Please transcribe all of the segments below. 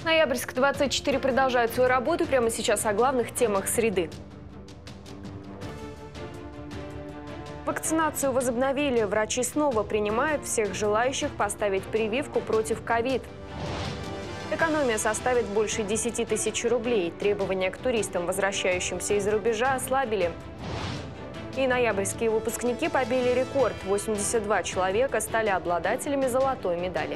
Ноябрьск-24 продолжает свою работу. Прямо сейчас о главных темах среды. Вакцинацию возобновили. Врачи снова принимают всех желающих поставить прививку против ковид. Экономия составит больше 10 тысяч рублей. Требования к туристам, возвращающимся из-за рубежа, ослабили. И ноябрьские выпускники побили рекорд. 82 человека стали обладателями золотой медали.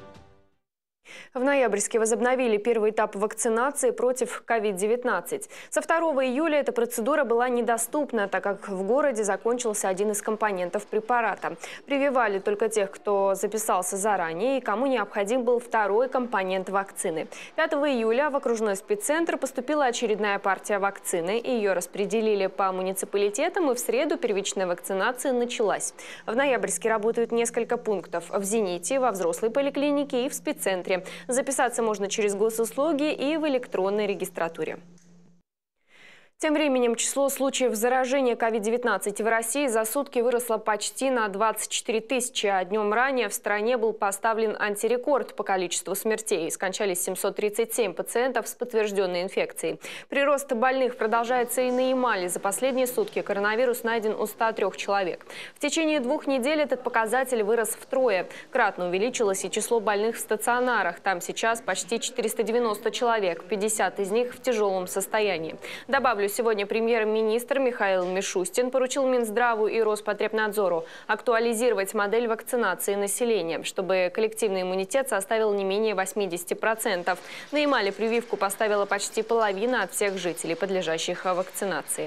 В Ноябрьске возобновили первый этап вакцинации против COVID-19. Со 2 июля эта процедура была недоступна, так как в городе закончился один из компонентов препарата. Прививали только тех, кто записался заранее и кому необходим был второй компонент вакцины. 5 июля в окружной спеццентр поступила очередная партия вакцины. Ее распределили по муниципалитетам, и в среду первичная вакцинация началась. В Ноябрьске работают несколько пунктов: в «Зените», во взрослой поликлинике и в спеццентре. Записаться можно через госуслуги и в электронной регистратуре. Тем временем число случаев заражения COVID-19 в России за сутки выросло почти на 24 тысячи, а днем ранее в стране был поставлен антирекорд по количеству смертей. Скончались 737 пациентов с подтвержденной инфекцией. Прирост больных продолжается и на Ямале. За последние сутки коронавирус найден у 103 человек. В течение 2 недель этот показатель вырос втрое. Кратно увеличилось и число больных в стационарах. Там сейчас почти 490 человек, 50 из них в тяжелом состоянии. Добавлю, сегодня премьер-министр Михаил Мишустин поручил Минздраву и Роспотребнадзору актуализировать модель вакцинации населения, чтобы коллективный иммунитет составил не менее 80%. На Ямале прививку поставила почти половина от всех жителей, подлежащих вакцинации.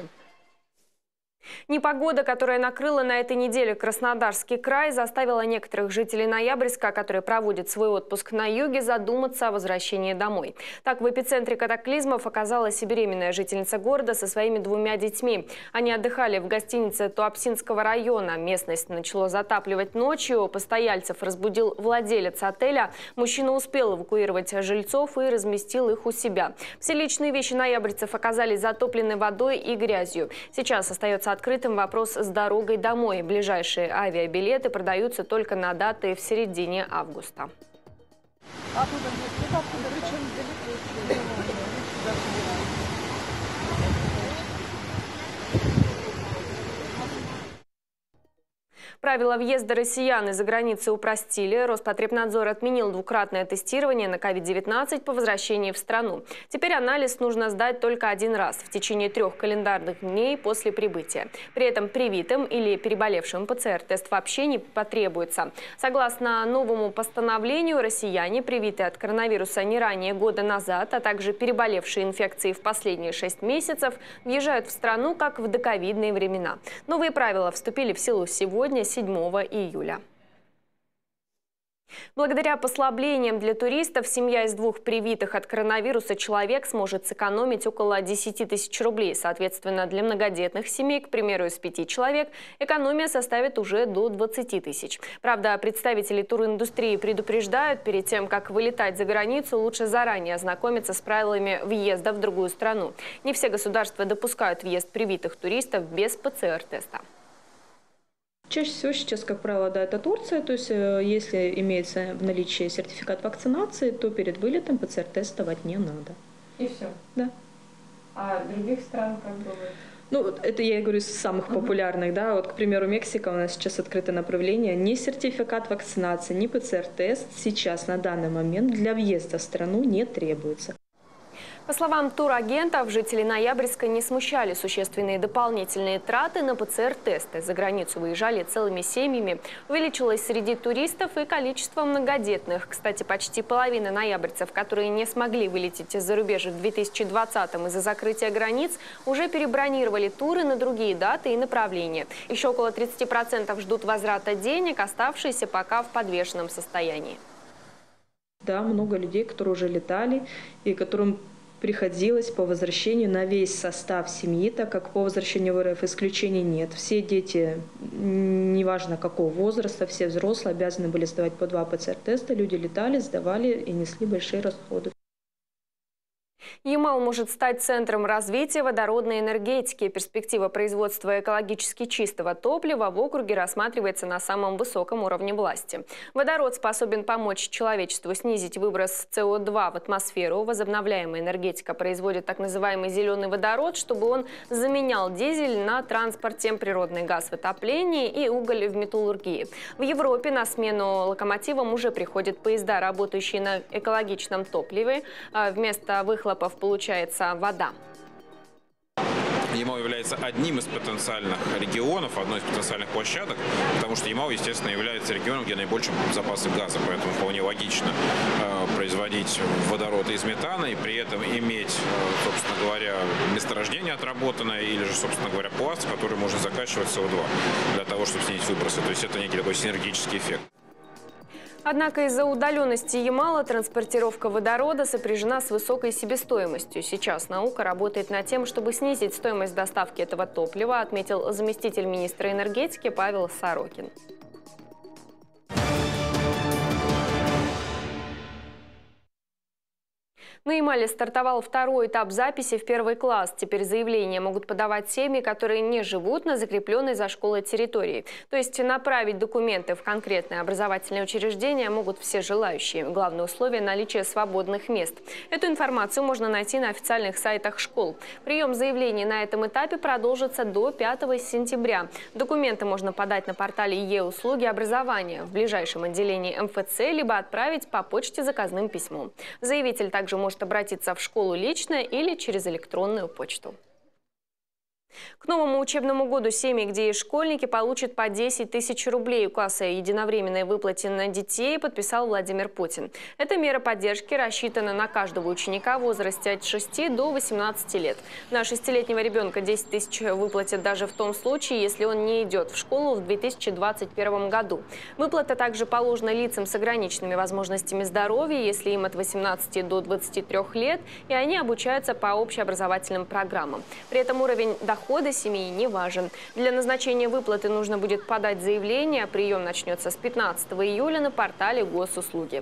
Непогода, которая накрыла на этой неделе Краснодарский край, заставила некоторых жителей Ноябрьска, которые проводят свой отпуск на юге, задуматься о возвращении домой. Так, в эпицентре катаклизмов оказалась и беременная жительница города со своими 2 детьми. Они отдыхали в гостинице Туапсинского района. Местность начало затапливать ночью. Постояльцев разбудил владелец отеля. Мужчина успел эвакуировать жильцов и разместил их у себя. Все личные вещи ноябрьцев оказались затоплены водой и грязью. Сейчас остается открытым вопрос с дорогой домой. Ближайшие авиабилеты продаются только на даты в середине августа. Правила въезда россиян из-за границы упростили. Роспотребнадзор отменил двукратное тестирование на COVID-19 по возвращении в страну. Теперь анализ нужно сдать только 1 раз в течение 3 календарных дней после прибытия. При этом привитым или переболевшим ПЦР-тест вообще не потребуется. Согласно новому постановлению, россияне, привитые от коронавируса не ранее года назад, а также переболевшие инфекцией в последние 6 месяцев, въезжают в страну как в доковидные времена. Новые правила вступили в силу сегодня, 7 июля. Благодаря послаблениям для туристов семья из 2 привитых от коронавируса человек сможет сэкономить около 10 тысяч рублей. Соответственно, для многодетных семей, к примеру, из 5 человек, экономия составит уже до 20 тысяч. Правда, представители туриндустрии предупреждают, перед тем, как вылетать за границу, лучше заранее ознакомиться с правилами въезда в другую страну. Не все государства допускают въезд привитых туристов без ПЦР-теста. Чаще всего сейчас, как правило, да, это Турция. То есть, если имеется в наличии сертификат вакцинации, то перед вылетом ПЦР-тест сдавать не надо. И все? Да. А в других странах как бывает? Ну, это я говорю из самых популярных, да. Вот, к примеру, Мексика, у нас сейчас открыто направление. Ни сертификат вакцинации, ни ПЦР-тест сейчас на данный момент для въезда в страну не требуется. По словам турагентов, жители Ноябрьска не смущали существенные дополнительные траты на ПЦР-тесты. За границу выезжали целыми семьями. Увеличилось среди туристов и количество многодетных. Кстати, почти половина ноябрьцев, которые не смогли вылететь из-за рубежа в 2020-м из-за закрытия границ, уже перебронировали туры на другие даты и направления. Еще около 30% ждут возврата денег, оставшиеся пока в подвешенном состоянии. Да, много людей, которые уже летали и которым приходилось по возвращению на весь состав семьи, так как по возвращению в РФ исключений нет. Все дети, неважно какого возраста, все взрослые обязаны были сдавать по 2 ПЦР-теста. Люди летали, сдавали и несли большие расходы. Ямал может стать центром развития водородной энергетики. Перспектива производства экологически чистого топлива в округе рассматривается на самом высоком уровне власти. Водород способен помочь человечеству снизить выброс СО2 в атмосферу. Возобновляемая энергетика производит так называемый зеленый водород, чтобы он заменял дизель на транспорте, природный газ в отоплении и уголь в металлургии. В Европе на смену локомотивам уже приходят поезда, работающие на экологичном топливе. Вместо выхлопов получается вода. Ямал является одним из потенциальных регионов, одной из потенциальных площадок, потому что Ямал, естественно, является регионом, где наибольшие запасы газа, поэтому вполне логично производить водород из метана и при этом иметь, собственно говоря, месторождение отработанное или же, собственно говоря, пласт, который может закачивать СО2 для того, чтобы снизить выбросы. То есть это некий такой синергетический эффект. Однако из-за удаленности Ямала транспортировка водорода сопряжена с высокой себестоимостью. Сейчас наука работает над тем, чтобы снизить стоимость доставки этого топлива, отметил заместитель министра энергетики Павел Сорокин. На Ямале стартовал второй этап записи в первый класс. Теперь заявления могут подавать семьи, которые не живут на закрепленной за школой территории. То есть направить документы в конкретное образовательное учреждение могут все желающие. Главное условие – наличие свободных мест. Эту информацию можно найти на официальных сайтах школ. Прием заявлений на этом этапе продолжится до 5 сентября. Документы можно подать на портале Е-услуги образования в ближайшем отделении МФЦ, либо отправить по почте заказным письмом. Заявитель также может обратиться в школу лично или через электронную почту. К новому учебному году семьи, где есть школьники, получат по 10 тысяч рублей. Указ о единовременной выплате на детей подписал Владимир Путин. Эта мера поддержки рассчитана на каждого ученика в возрасте от 6 до 18 лет. На 6-летнего ребенка 10 тысяч выплатят даже в том случае, если он не идет в школу в 2021 году. Выплата также положена лицам с ограниченными возможностями здоровья, если им от 18 до 23 лет, и они обучаются по общеобразовательным программам. При этом уровень дохода семьи не важен. Для назначения выплаты нужно будет подать заявление. Прием начнется с 15 июля на портале Госуслуги.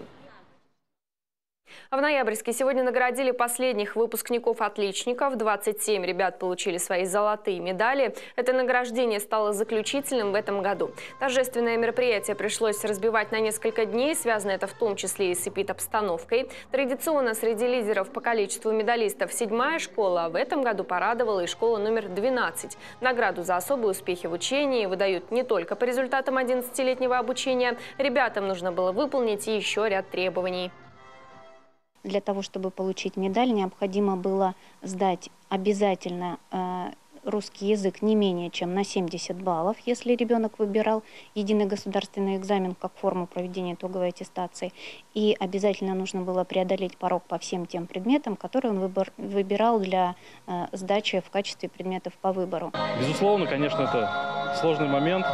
А в Ноябрьске сегодня наградили последних выпускников-отличников. 27 ребят получили свои золотые медали. Это награждение стало заключительным в этом году. Торжественное мероприятие пришлось разбивать на несколько дней. Связано это в том числе и с эпидобстановкой. Традиционно среди лидеров по количеству медалистов 7-я школа. В этом году порадовала и школа номер 12. Награду за особые успехи в учении выдают не только по результатам 11-летнего обучения. Ребятам нужно было выполнить еще ряд требований. Для того, чтобы получить медаль, необходимо было сдать обязательно русский язык не менее чем на 70 баллов, если ребенок выбирал единый государственный экзамен как форму проведения итоговой аттестации. И обязательно нужно было преодолеть порог по всем тем предметам, которые он выбирал для сдачи в качестве предметов по выбору. Безусловно, конечно, это сложный момент.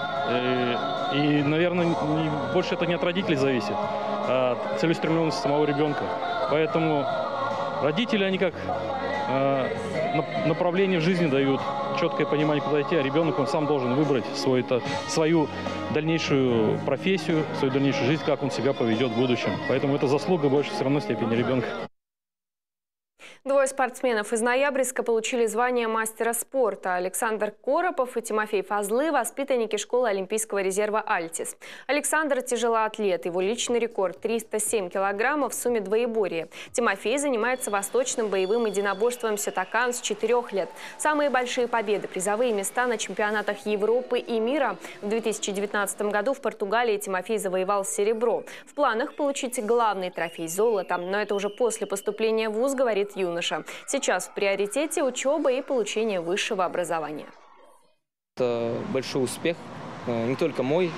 И наверное, больше это не от родителей зависит, а от целеустремленности самого ребенка. Поэтому родители, они как направление в жизни дают, четкое понимание, куда идти, а ребенок, он сам должен выбрать свою дальнейшую профессию, свою дальнейшую жизнь, как он себя поведет в будущем. Поэтому это заслуга больше все равно степени ребенка. Двое спортсменов из Ноябрьска получили звание мастера спорта. Александр Коропов и Тимофей Фазлы – воспитанники школы Олимпийского резерва «Альтис». Александр – тяжелоатлет. Его личный рекорд – 307 килограммов в сумме двоеборья. Тимофей занимается восточным боевым единоборством сётокан с 4 лет. Самые большие победы, призовые места на чемпионатах Европы и мира. В 2019 году в Португалии Тимофей завоевал серебро. В планах получить главный трофей – золото. Но это уже после поступления в вуз, говорит юноша. Сейчас в приоритете учеба и получение высшего образования. Это большой успех, не только мой,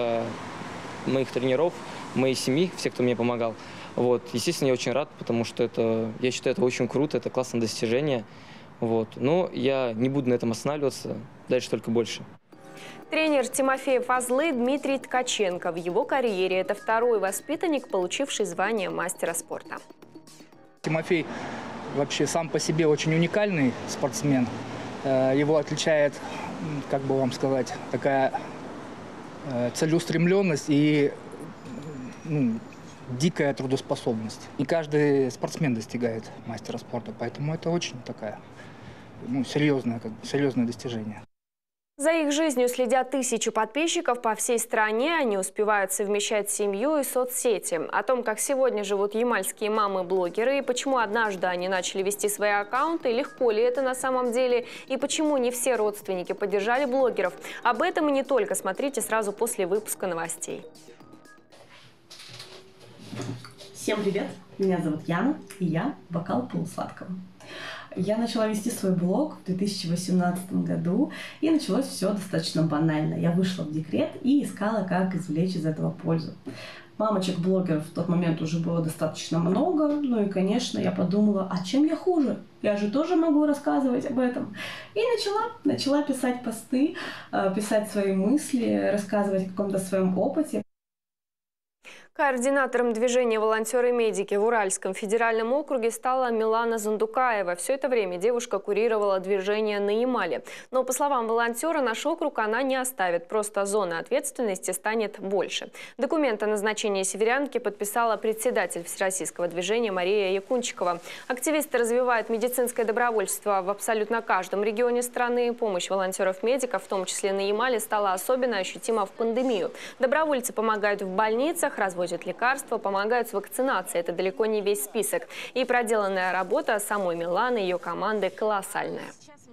моих тренеров, моей семьи, всех, кто мне помогал. Вот. Естественно, я очень рад, потому что я считаю, это очень круто, это классное достижение. Вот. Но я не буду на этом останавливаться, дальше только больше. Тренер Тимофея Фазлы Дмитрий Ткаченко. В его карьере это второй воспитанник, получивший звание мастера спорта. Тимофей вообще сам по себе очень уникальный спортсмен. Его отличает, как бы вам сказать, такая целеустремленность и дикая трудоспособность. Не каждый спортсмен достигает мастера спорта, поэтому это очень такая, серьезное достижение. За их жизнью следят тысячи подписчиков по всей стране. Они успевают совмещать семью и соцсети. О том, как сегодня живут ямальские мамы-блогеры и почему однажды они начали вести свои аккаунты, легко ли это на самом деле, и почему не все родственники поддержали блогеров. Об этом и не только. Смотрите сразу после выпуска новостей. Всем привет! Меня зовут Яна, и я бокал полусладкого. Я начала вести свой блог в 2018 году, и началось все достаточно банально. Я вышла в декрет и искала, как извлечь из этого пользу. Мамочек-блогеров в тот момент уже было достаточно много, ну и, конечно, я подумала, а чем я хуже? Я же тоже могу рассказывать об этом. И начала писать посты, писать свои мысли, рассказывать о каком-то своем опыте. Координатором движения «Волонтеры-медики» в Уральском федеральном округе стала Милана Зундукаева. Все это время девушка курировала движение на Ямале. Но, по словам волонтера, наш округ она не оставит. Просто зона ответственности станет больше. Документ о назначении северянки подписала председатель Всероссийского движения Мария Якунчикова. Активисты развивают медицинское добровольчество в абсолютно каждом регионе страны. Помощь волонтеров-медиков, в том числе на Ямале, стала особенно ощутима в пандемию. Добровольцы помогают в больницах, разводят лекарства, помогают с вакцинацией. Это далеко не весь список. И проделанная работа самой Миланы и ее команды колоссальная.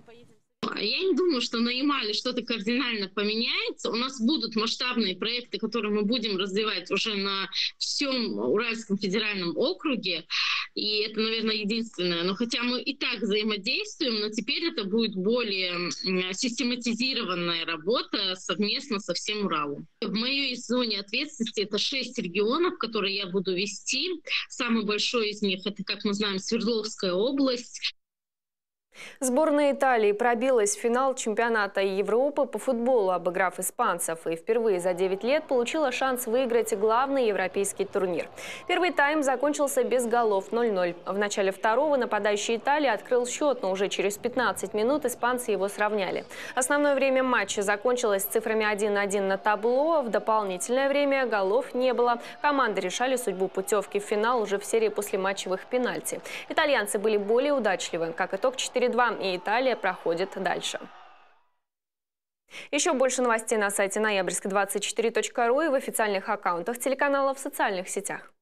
Я не думаю, что на Ямале что-то кардинально поменяется. У нас будут масштабные проекты, которые мы будем развивать уже на всем Уральском федеральном округе. И это, наверное, единственное. Но хотя мы и так взаимодействуем, но теперь это будет более систематизированная работа совместно со всем Уралом. В моей зоне ответственности это 6 регионов, которые я буду вести. Самый большой из них, это, как мы знаем, Свердловская область. Сборная Италии пробилась в финал чемпионата Европы по футболу, обыграв испанцев. И впервые за 9 лет получила шанс выиграть главный европейский турнир. Первый тайм закончился без голов 0-0. В начале второго нападающий Италии открыл счет, но уже через 15 минут испанцы его сравняли. Основное время матча закончилось цифрами 1-1 на табло. В дополнительное время голов не было. Команды решали судьбу путевки в финал уже в серии послематчевых пенальти. Итальянцы были более удачливы. Как итог, 4-2, и Италия проходит дальше. Еще больше новостей на сайте ноябрьск24.ру и в официальных аккаунтах телеканала в социальных сетях.